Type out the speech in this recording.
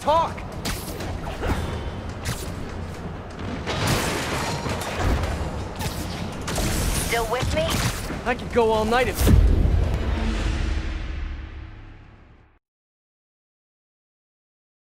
Talk! Still with me? I could go all night if...